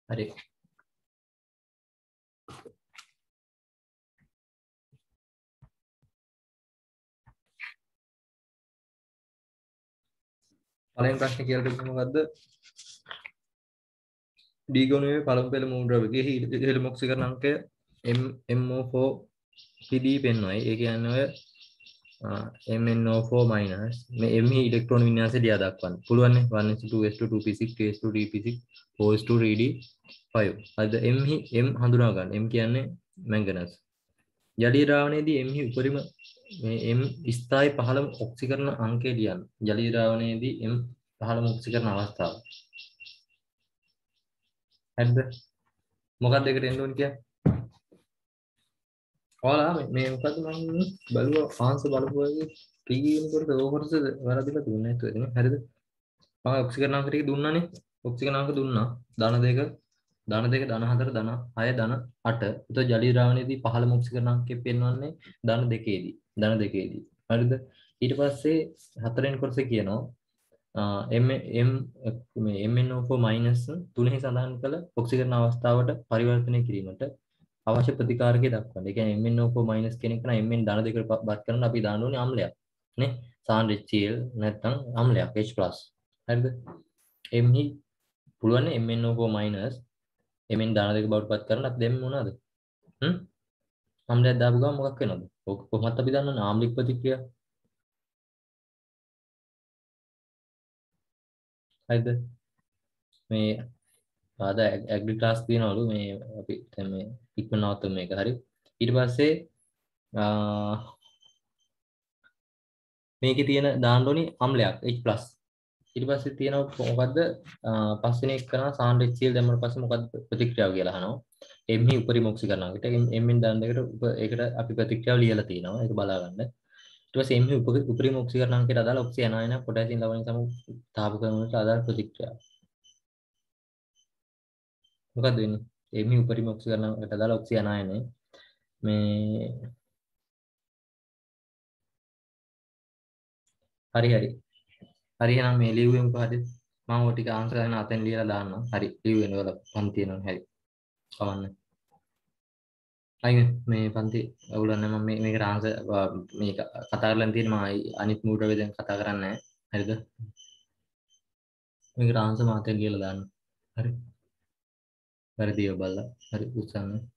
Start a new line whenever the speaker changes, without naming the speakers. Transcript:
හරි. පළවෙනි ප්‍රශ්නේ කියලා දෙන්න මොකද්ද? D ගුණයේ පළමු පෙළ මූල ද්‍රව්‍යයේ ඉහළම ඔක්සිකරණ අංකය MO4 PD පෙන්වයි. ඒ කියන්නේ ඔය MnO4 minus මේ M හි ඉලෙක්ට්‍රෝන වින්‍යාසය දිහා දක්වන්න. පුළුවන් නේ 1s2 2s2 2p6 2s2 3p6 4s2 3d5. අද M හි M හඳුනා ගන්න. M කියන්නේ මැංගනස්. ජලීය ද්‍රාවණයේදී M හි උපරිම මේ M ස්ථායි 15 ඔක්සිකරණ අංකය ලියන්න. ජලීය ද්‍රාවණයේදී M 15 ඔක්සිකරණ අවස්ථාව. හරිද? මොකක්ද ඒකට එන්න ඕනේ කියන්නේ? ඔයාලා මේ මොකද්ද මම බලුවා ආන්සර් බලපුවාගේ ටීවී එකකට ඕකටද වැරදිලා තිබුණේ නැතුව එතන. හරිද? මම ඔක්සිකරණ අංක ටික දුන්නානේ. ඔක්සිකරණ අංක දුන්නා. ධන 2 ධන 4 ධන 6 ධන 8. ඒතකොට ජලීය ද්‍රාවණයේදී 15 ඔක්සිකරණ අංකය පෙන්වන්නේ ධන 2ේදී. ධන 2ේදී. හරිද? ඊට පස්සේ හතරවෙනි කොටසේ කියනවා මේ MnO4 minus තුනෙහි සඳහන් කළ ඔක්සිකරණ අවස්ථාවට පරිවර්තනය කිරීමට අවශ්‍ය ප්‍රතිකාරකය දක්වන්න. ඒ කියන්නේ MnO4 minus කියන එක නම් Mn ධන 2කට බත් කරන අපි දාන්න ඕනේ අම්ලයක්. නේ? සාන්ද්‍ර HCl නැත්නම් අම්ලයක් H+. හරිද? M හි පුළුවන් MnO4 minus Mn ධන 2 බවට පත් කරන්න අපි දෙන්නේ මොනවාද? අම්ලයක් දාපු ගමන් මොකක් වෙනවද? ඕක කොහොමද අපි දන්නවනේ ආම්ලික ප්‍රතික්‍රියා. හරිද? මේ ආද ඇග්‍රි ක්ලාස් තියනවලු මේ අපි දැන් මේ ඉක්මනවත් මේක හරි ඊට පස්සේ මේකේ තියෙන දාන්න ඕනි අම්ලයක් H+ ඊට පස්සේ තියෙනවා මොකද්ද පස්වෙනි එක කරන සාන්ද්‍ර HCl දැම්මම පස්සේ මොකද්ද ප්‍රතික්‍රියාව කියලා අහනවා M හි උපරිම ඔක්සිකරණයකට M න් දාන දෙකට ඒකට අපි ප්‍රතික්‍රියාව ලියලා තිනවා ඒක බලා ගන්න ඊට පස්සේ M හි උපරිම ඔක්සිකරණයකට අදාළ ඔක්සිජන් අයන පොටෑසියම් ලවණය සම තාප කරන වලට අදාළ ප්‍රතික්‍රියාව මොකක්ද වෙන්නේ? එමි උපරිම ඔක්සිකරණයට අදාළ ඔක්සිජන් ආයනය මේ හරි එහෙනම් මේ ලියුවෙමුකෝ හරි මම ඔය ටික ආන්සර් කරන අතෙන් ලියලා දාන්නම් හරි ලියුවෙන්න වල පන්ති එනවා හරි කවන්න අයින් මේ පන්ති ඔයගොල්ලෝ මම මේකට ආන්සර් මේක කතා කරලා තියෙන මම අනිත් මූඩ වේදෙන් කතා කරන්නේ නැහැ හරිද මේකට ආන්සර් මාතෙන් ලියලා දාන්න හරි වැරදිව බලලා හරි උත්සන්න